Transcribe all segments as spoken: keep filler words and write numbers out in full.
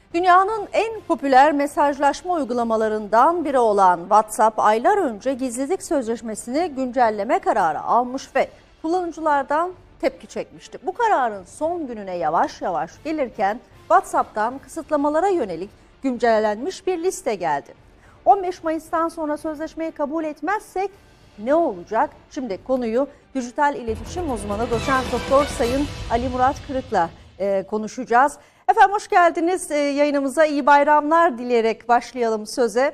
Dünyanın en popüler mesajlaşma uygulamalarından biri olan WhatsApp aylar önce gizlilik sözleşmesini güncelleme kararı almış ve kullanıcılardan tepki çekmişti. Bu kararın son gününe yavaş yavaş gelirken WhatsApp'tan kısıtlamalara yönelik güncellenmiş bir liste geldi. on beş Mayıs'tan sonra sözleşmeyi kabul etmezsek ne olacak? Şimdi konuyu dijital iletişim uzmanı doçent doktor Sayın Ali Murat Kırık'la e, konuşacağız. Efendim hoş geldiniz. E, yayınımıza iyi bayramlar dileyerek başlayalım söze.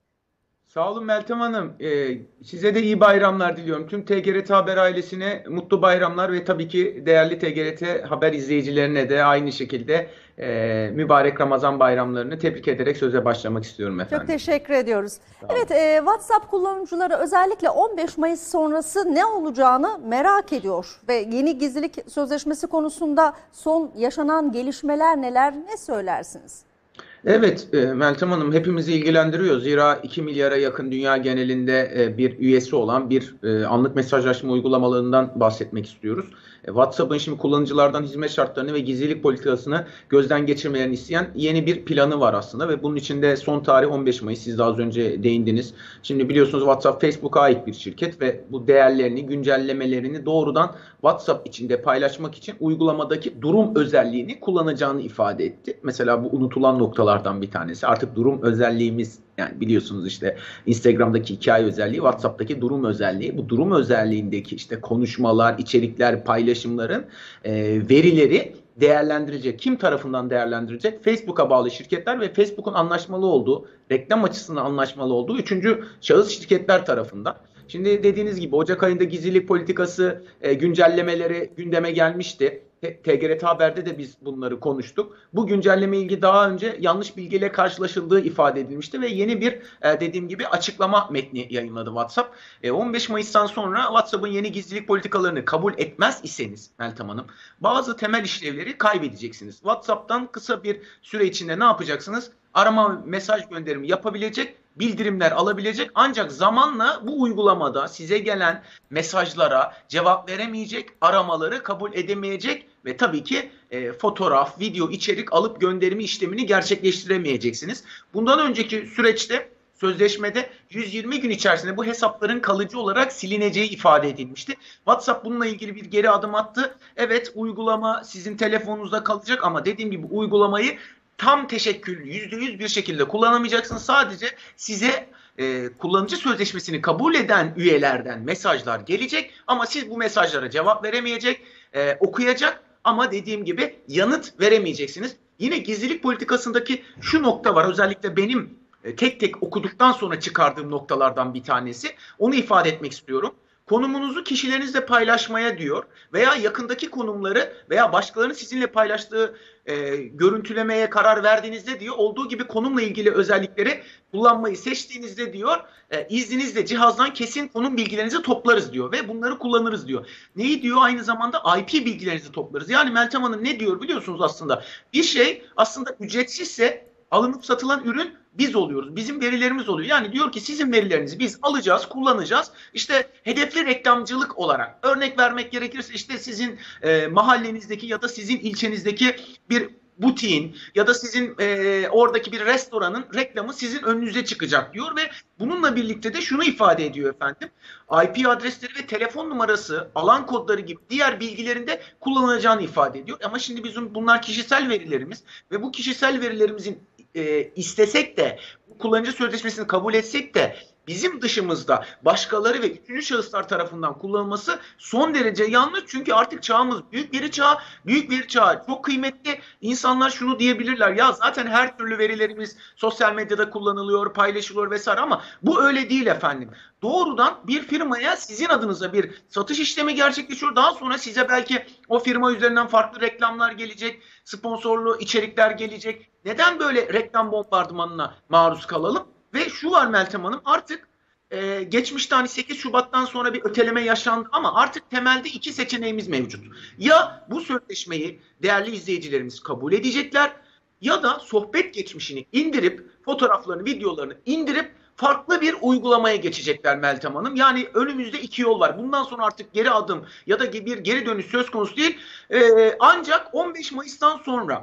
Sağ olun Meltem Hanım. Ee, size de iyi bayramlar diliyorum. Tüm T G R T Haber ailesine mutlu bayramlar ve tabii ki değerli T G R T Haber izleyicilerine de aynı şekilde e, mübarek Ramazan bayramlarını tebrik ederek söze başlamak istiyorum efendim. Çok teşekkür ediyoruz. Evet, e, WhatsApp kullanıcıları özellikle on beş Mayıs sonrası ne olacağını merak ediyor ve yeni gizlilik sözleşmesi konusunda son yaşanan gelişmeler neler, ne söylersiniz? Evet e, Meltem Hanım, hepimizi ilgilendiriyor. Zira iki milyara yakın dünya genelinde e, bir üyesi olan bir e, anlık mesajlaşma uygulamalarından bahsetmek istiyoruz. E, WhatsApp'ın şimdi kullanıcılardan hizmet şartlarını ve gizlilik politikasını gözden geçirmelerini isteyen yeni bir planı var aslında ve bunun içinde son tarih on beş Mayıs, siz daha az önce değindiniz. Şimdi biliyorsunuz WhatsApp Facebook'a ait bir şirket ve bu değerlerini, güncellemelerini doğrudan WhatsApp içinde paylaşmak için uygulamadaki durum özelliğini kullanacağını ifade etti. Mesela bu unutulan noktalardan bir tanesi. Artık durum özelliğimiz, yani biliyorsunuz işte Instagram'daki hikaye özelliği, WhatsApp'taki durum özelliği. Bu durum özelliğindeki işte konuşmalar, içerikler, paylaşımların e, verileri değerlendirecek. Kim tarafından değerlendirecek? Facebook'a bağlı şirketler ve Facebook'un anlaşmalı olduğu, reklam açısından anlaşmalı olduğu üçüncü şahıs şirketler tarafından. Şimdi dediğiniz gibi Ocak ayında gizlilik politikası e, güncellemeleri gündeme gelmişti. T G R T Haber'de de biz bunları konuştuk. Bu güncelleme ilgili daha önce yanlış bilgiyle karşılaşıldığı ifade edilmişti ve yeni bir e, dediğim gibi açıklama metni yayınladı WhatsApp. E, on beş Mayıs'tan sonra WhatsApp'ın yeni gizlilik politikalarını kabul etmez iseniz Meltem Hanım, bazı temel işlevleri kaybedeceksiniz. WhatsApp'tan kısa bir süre içinde ne yapacaksınız? Arama, mesaj gönderimi yapabilecek, bildirimler alabilecek, ancak zamanla bu uygulamada size gelen mesajlara cevap veremeyecek, aramaları kabul edemeyecek ve tabii ki e, fotoğraf, video, içerik alıp gönderimi işlemini gerçekleştiremeyeceksiniz. Bundan önceki süreçte sözleşmede yüz yirmi gün içerisinde bu hesapların kalıcı olarak silineceği ifade edilmişti. WhatsApp bununla ilgili bir geri adım attı. Evet, uygulama sizin telefonunuzda kalacak ama dediğim gibi uygulamayı tam teşekküllü, yüzde yüz bir şekilde kullanamayacaksınız. Sadece size e, kullanıcı sözleşmesini kabul eden üyelerden mesajlar gelecek ama siz bu mesajlara cevap veremeyecek, e, okuyacak ama dediğim gibi yanıt veremeyeceksiniz. Yine gizlilik politikasındaki şu nokta var, özellikle benim e, tek tek okuduktan sonra çıkardığım noktalardan bir tanesi. Onu ifade etmek istiyorum. Konumunuzu kişilerinizle paylaşmaya diyor veya yakındaki konumları veya başkalarının sizinle paylaştığı e, görüntülemeye karar verdiğinizde diyor, olduğu gibi konumla ilgili özellikleri kullanmayı seçtiğinizde diyor, e, izninizle cihazdan kesin konum bilgilerinizi toplarız diyor ve bunları kullanırız diyor. Neyi diyor? Aynı zamanda I P bilgilerinizi toplarız. Yani Meltem Hanım ne diyor biliyorsunuz aslında? Bir şey aslında ücretsizse alınıp satılan ürün biz oluyoruz. Bizim verilerimiz oluyor. Yani diyor ki sizin verilerinizi biz alacağız, kullanacağız. İşte hedefli reklamcılık olarak örnek vermek gerekirse işte sizin e, mahallenizdeki ya da sizin ilçenizdeki bir butiğin ya da sizin e, oradaki bir restoranın reklamı sizin önünüze çıkacak diyor ve bununla birlikte de şunu ifade ediyor efendim. I P adresleri ve telefon numarası, alan kodları gibi diğer bilgilerinde kullanılacağını ifade ediyor. Ama şimdi bizim bunlar kişisel verilerimiz ve bu kişisel verilerimizin e, istesek de kullanıcı sözleşmesini kabul etsek de bizim dışımızda başkaları ve üçüncü şahıslar tarafından kullanılması son derece yanlış. Çünkü artık çağımız büyük veri çağı, büyük veri çağı çok kıymetli. İnsanlar şunu diyebilirler, ya zaten her türlü verilerimiz sosyal medyada kullanılıyor, paylaşılıyor vesaire, ama bu öyle değil efendim. Doğrudan bir firmaya sizin adınıza bir satış işlemi gerçekleşiyor. Daha sonra size belki o firma üzerinden farklı reklamlar gelecek, sponsorlu içerikler gelecek. Neden böyle reklam bombardımanına maruz kalalım? Ve şu var Meltem Hanım, artık e, geçmişte hani sekiz Şubat'tan sonra bir öteleme yaşandı ama artık temelde iki seçeneğimiz mevcut. Ya bu sözleşmeyi değerli izleyicilerimiz kabul edecekler ya da sohbet geçmişini indirip, fotoğraflarını, videolarını indirip farklı bir uygulamaya geçecekler Meltem Hanım. Yani önümüzde iki yol var. Bundan sonra artık geri adım ya da bir geri dönüş söz konusu değil. E, ancak on beş Mayıs'tan sonra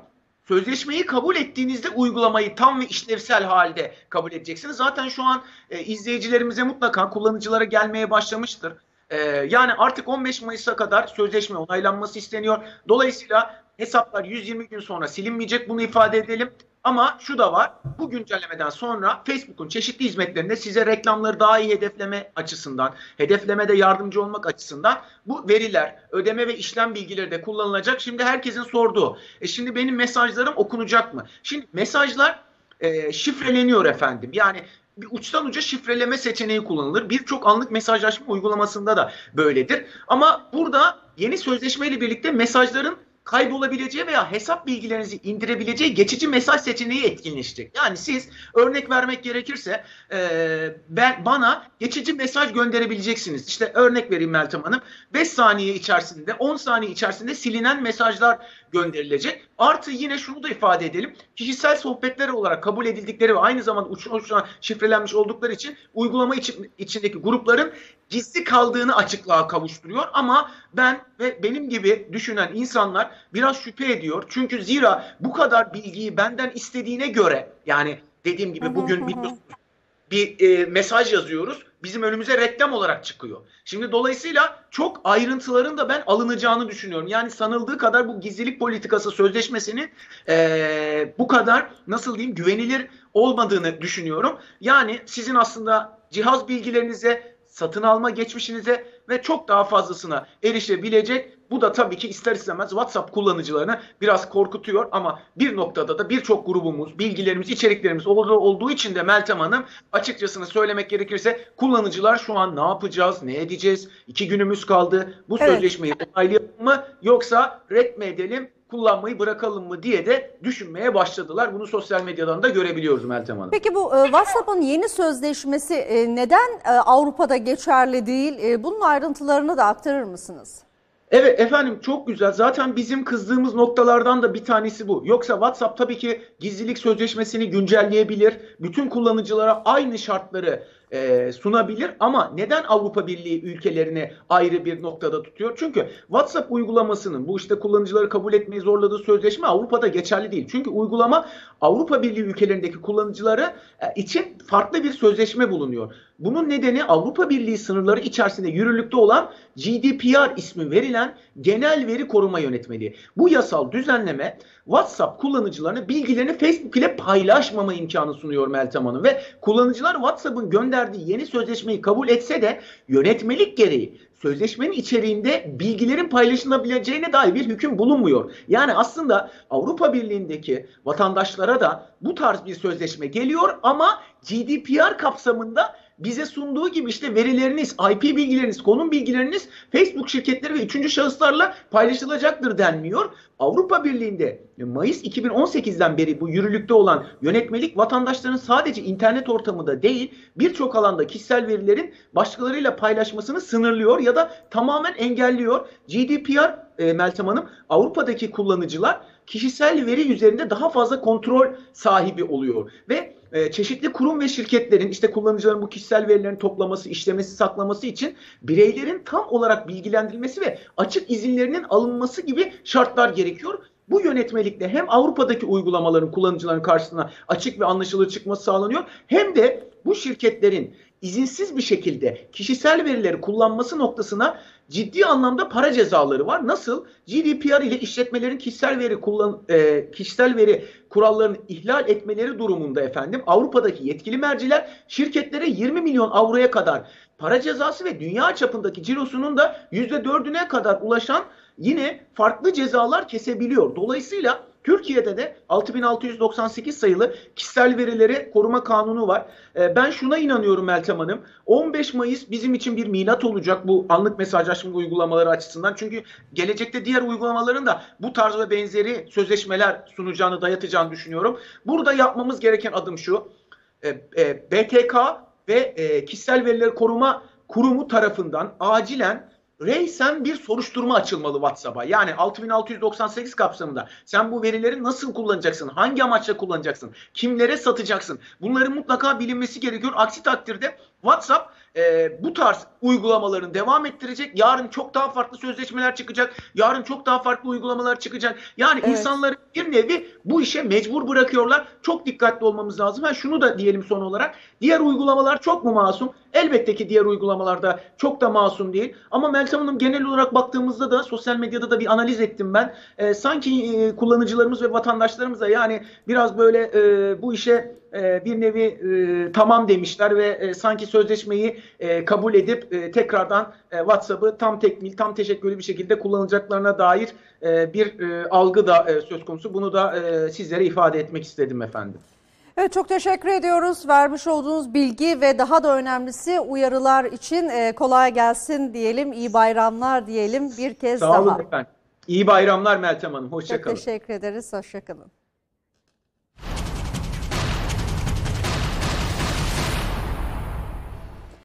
Sözleşmeyi kabul ettiğinizde uygulamayı tam ve işlevsel halde kabul edeceksiniz. Zaten şu an e, izleyicilerimize mutlaka kullanıcılara gelmeye başlamıştır. E, yani artık on beş Mayıs'a kadar sözleşme onaylanması isteniyor. Dolayısıyla hesaplar yüz yirmi gün sonra silinmeyecek, bunu ifade edelim. Ama şu da var, bu güncellemeden sonra Facebook'un çeşitli hizmetlerinde size reklamları daha iyi hedefleme açısından, hedeflemede yardımcı olmak açısından bu veriler, ödeme ve işlem bilgileri de kullanılacak. Şimdi herkesin sorduğu, e şimdi benim mesajlarım okunacak mı? Şimdi mesajlar e, şifreleniyor efendim. Yani bir uçtan uca şifreleme seçeneği kullanılır. Birçok anlık mesajlaşma uygulamasında da böyledir. Ama burada yeni sözleşmeyle birlikte mesajların kaybolabileceği veya hesap bilgilerinizi indirebileceği geçici mesaj seçeneği etkinleşecek. Yani siz, örnek vermek gerekirse e, ben bana geçici mesaj gönderebileceksiniz. İşte örnek vereyim Meltem Hanım. beş saniye içerisinde, on saniye içerisinde silinen mesajlar gönderilecek. Artı yine şunu da ifade edelim. Kişisel sohbetler olarak kabul edildikleri ve aynı zamanda uçtan uçtan şifrelenmiş oldukları için uygulama için, içindeki grupların gizli kaldığını açıklığa kavuşturuyor. Ama ben ve benim gibi düşünen insanlar biraz şüphe ediyor. Çünkü zira bu kadar bilgiyi benden istediğine göre, yani dediğim gibi bugün biliyorsunuz bir e, mesaj yazıyoruz. Bizim önümüze reklam olarak çıkıyor. Şimdi dolayısıyla çok ayrıntıların da ben alınacağını düşünüyorum. Yani sanıldığı kadar bu gizlilik politikası sözleşmesinin e, bu kadar, nasıl diyeyim, güvenilir olmadığını düşünüyorum. Yani sizin aslında cihaz bilgilerinize, satın alma geçmişinize ve çok daha fazlasına erişebilecek. Bu da tabii ki ister istemez WhatsApp kullanıcılarını biraz korkutuyor ama bir noktada da birçok grubumuz, bilgilerimiz, içeriklerimiz olduğu için de Meltem Hanım, açıkçasını söylemek gerekirse kullanıcılar şu an ne yapacağız, ne edeceğiz, iki günümüz kaldı, bu Evet. sözleşmeyi onaylayalım mı yoksa red mi edelim, kullanmayı bırakalım mı diye de düşünmeye başladılar. Bunu sosyal medyadan da görebiliyoruz Meltem Hanım. Peki bu e, WhatsApp'ın yeni sözleşmesi e, neden e, Avrupa'da geçerli değil? E, bunun ayrıntılarını da aktarır mısınız? Evet efendim, çok güzel. Zaten bizim kızdığımız noktalardan da bir tanesi bu. Yoksa WhatsApp tabii ki gizlilik sözleşmesini güncelleyebilir. Bütün kullanıcılara aynı şartları e, sunabilir. Ama neden Avrupa Birliği ülkelerini ayrı bir noktada tutuyor? Çünkü WhatsApp uygulamasının bu işte kullanıcıları kabul etmeyi zorladığı sözleşme Avrupa'da geçerli değil. Çünkü uygulama Avrupa Birliği ülkelerindeki kullanıcıları e, için farklı bir sözleşme bulunuyor. Bunun nedeni Avrupa Birliği sınırları içerisinde yürürlükte olan G D P R ismi verilen Genel Veri Koruma Yönetmeliği. Bu yasal düzenleme WhatsApp kullanıcılarına bilgilerini Facebook ile paylaşmama imkanı sunuyor Meltem Hanım. Ve kullanıcılar WhatsApp'ın gönderdiği yeni sözleşmeyi kabul etse de yönetmelik gereği sözleşmenin içeriğinde bilgilerin paylaşılabileceğine dair bir hüküm bulunmuyor. Yani aslında Avrupa Birliği'ndeki vatandaşlara da bu tarz bir sözleşme geliyor ama G D P R kapsamında bize sunduğu gibi işte verileriniz, I P bilgileriniz, konum bilgileriniz Facebook şirketleri ve üçüncü şahıslarla paylaşılacaktır denmiyor. Avrupa Birliği'nde Mayıs iki bin on sekizden beri bu yürürlükte olan yönetmelik vatandaşların sadece internet ortamında değil, birçok alanda kişisel verilerin başkalarıyla paylaşmasını sınırlıyor ya da tamamen engelliyor. G D P R e, Meltem Hanım, Avrupa'daki kullanıcılar kişisel veri üzerinde daha fazla kontrol sahibi oluyor ve e, çeşitli kurum ve şirketlerin işte kullanıcıların bu kişisel verilerini toplaması, işlemesi, saklaması için bireylerin tam olarak bilgilendirilmesi ve açık izinlerinin alınması gibi şartlar gerekiyor. Bu yönetmelikle hem Avrupa'daki uygulamaların kullanıcıların karşısına açık ve anlaşılır çıkması sağlanıyor, hem de bu şirketlerin izinsiz bir şekilde kişisel verileri kullanması noktasına ciddi anlamda para cezaları var. Nasıl? G D P R ile işletmelerin kişisel veri kullan e, kişisel veri kurallarını ihlal etmeleri durumunda efendim Avrupa'daki yetkili merciler şirketlere yirmi milyon avroya kadar para cezası ve dünya çapındaki cirosunun da yüzde dördüne kadar ulaşan yine farklı cezalar kesebiliyor. Dolayısıyla Türkiye'de de altı bin altı yüz doksan sekiz sayılı kişisel verileri koruma kanunu var. Ben şuna inanıyorum Meltem Hanım. on beş Mayıs bizim için bir milat olacak bu anlık mesajlaşma uygulamaları açısından. Çünkü gelecekte diğer uygulamaların da bu tarz ve benzeri sözleşmeler sunacağını, dayatacağını düşünüyorum. Burada yapmamız gereken adım şu. B T K ve Kişisel Verileri Koruma Kurumu tarafından acilen reysen bir soruşturma açılmalı WhatsApp'a. Yani altı bin altı yüz doksan sekiz kapsamında sen bu verileri nasıl kullanacaksın? Hangi amaçla kullanacaksın? Kimlere satacaksın? Bunların mutlaka bilinmesi gerekiyor. Aksi takdirde WhatsApp e, bu tarz uygulamaların devam ettirecek. Yarın çok daha farklı sözleşmeler çıkacak. Yarın çok daha farklı uygulamalar çıkacak. Yani Evet. insanları bir nevi bu işe mecbur bırakıyorlar. Çok dikkatli olmamız lazım. Ha, şunu da diyelim son olarak. Diğer uygulamalar çok mu masum? Elbette ki diğer uygulamalarda çok da masum değil. Ama Meltem Hanım, genel olarak baktığımızda da sosyal medyada da bir analiz ettim ben. E, sanki e, kullanıcılarımız ve vatandaşlarımız da yani biraz böyle e, bu işe e, bir nevi e, tamam demişler ve e, sanki sözleşmeyi e, kabul edip e, tekrardan e, WhatsApp'ı tam tekmil, tam teşekküllü bir şekilde kullanacaklarına dair e, bir e, algı da e, söz konusu. Bunu da e, sizlere ifade etmek istedim efendim. Evet, çok teşekkür ediyoruz. Vermiş olduğunuz bilgi ve daha da önemlisi uyarılar için e, kolay gelsin diyelim. İyi bayramlar diyelim bir kez Sağ daha. olun efendim. İyi bayramlar Meltem Hanım. Hoşça Çok kalın. teşekkür ederiz. Hoşça kalın.